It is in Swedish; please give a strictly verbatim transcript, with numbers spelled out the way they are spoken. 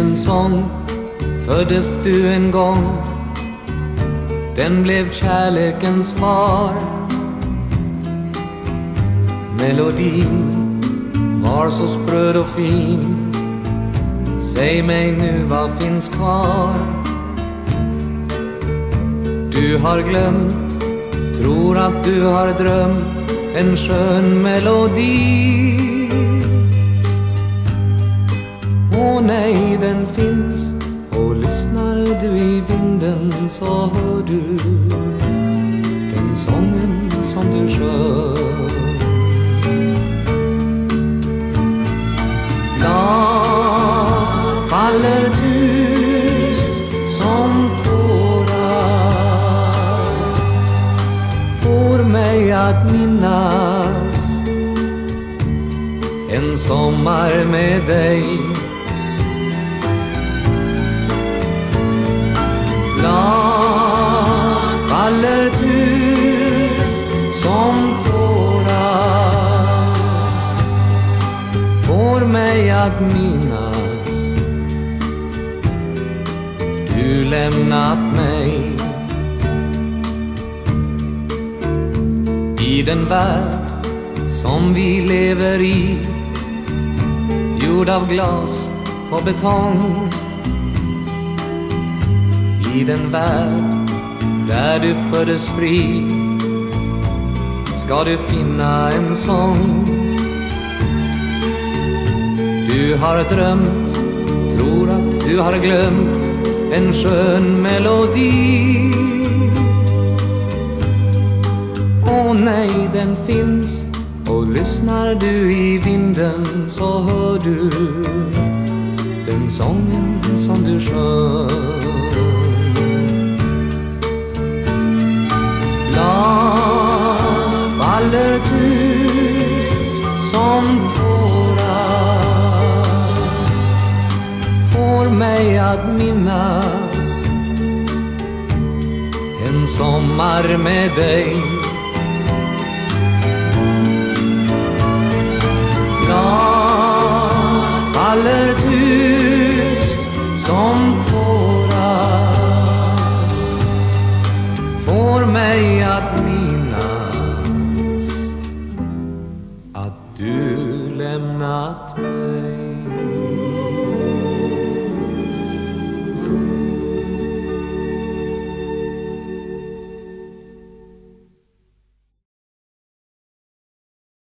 en sång föddes du en gång. Den blev kärlekens svar. Melodin var så spröd och fin. Säg mig nu, vad finns kvar? Du har glömt, tror att du har drömt en skön melodi. Åh nej, den finns, och lyssnar du i vinden så hör du den sången som du sjöng. Blad faller tyst som tårar, får mig att minnas en sommar med dig. Blad faller tyst som tårar, får mig att minnas du lämnat mig. I den värld som vi lever i, gjord av glas och betong, i den värld där du föddes fri, ska du finna en sång. Du har drömt, tror att du har glömt en skön melodi. Åh nej, den finns, och lyssnar du i vinden så hör du den sången som du sjöng. Blad faller tyst som tårar, får mig att minnas en sommar med dig. Blad faller tyst som tårar, får mig att minnas